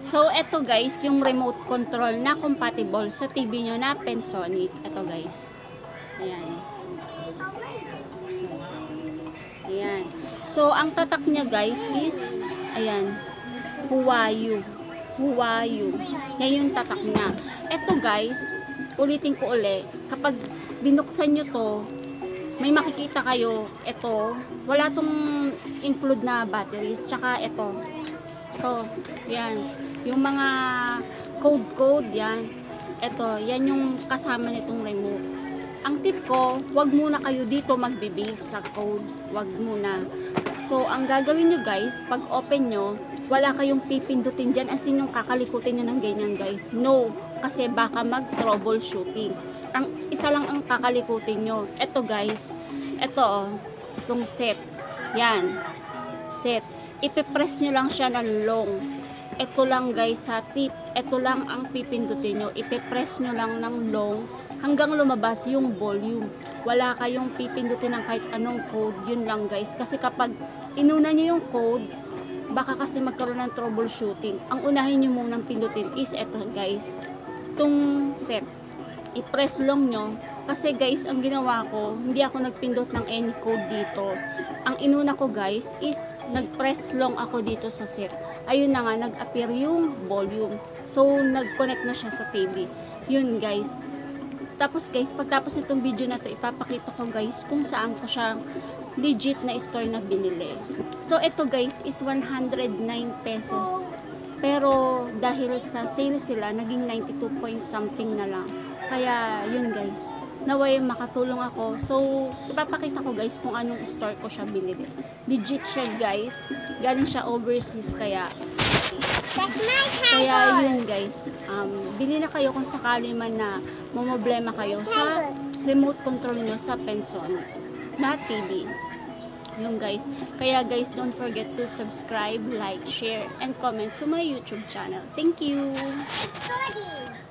So, eto guys, yung remote control na compatible sa TV nyo na Panasonic. Eto guys. Ayan. Ayan. So, ang tatak niya guys is, ayan, Huwayu. Huwayu. Yan yung tatak niya. Eto guys, ulitin ko uli, kapag binuksan nyo to, may makikita kayo, eto, wala tong include na batteries, tsaka eto. So, yan. Yung mga code, yan. Eto, yan yung kasama nitong remote. Ang tip ko, wag muna kayo dito magbe-base sa code. Wag muna. So, ang gagawin nyo guys, pag open nyo, wala kayong pipindutin dyan as in yung kakalikutin nyo ng ganyan guys. No, kasi baka mag-troubleshooting. Ang isa lang ang kakalikutin nyo. Eto guys, eto itong set. Yan. Set. Ipipress nyo lang siya ng long. Ito lang guys sa tip. Ito lang ang pipindutin nyo. Ipipress nyo lang ng long hanggang lumabas yung volume. Wala kayong pipindutin ng kahit anong code. Yun lang guys. Kasi kapag inuna nyo yung code, baka kasi magkaroon ng troubleshooting. Ang unahin nyo munang pindutin is ito guys. Itong set. I-press long nyo. Kasi guys, ang ginawa ko, hindi ako nagpindot ng any code dito. Ang inuna ko guys is nag-press long ako dito sa set. Ayun na nga, nag-appear yung volume. So, nag-connect na siya sa TV. Yun guys. Tapos guys, pagtapos itong video na to, ipapakita ko guys kung saan ko siya legit na store na binili. So, ito guys is 109 pesos. Pero, dahil sa sale sila, naging 92 point something na lang. Kaya, yun guys. Naway makatulong ako. So, ipapakita ko guys kung anong store ko siya binili. Legit siya guys. Galing siya overseas kaya. Kaya yun guys. Bili na kayo kung sakali man na problema kayo sa remote control nyo sa Panasonic na TV. Yun guys. Kaya guys, don't forget to subscribe, like, share, and comment to my YouTube channel. Thank you!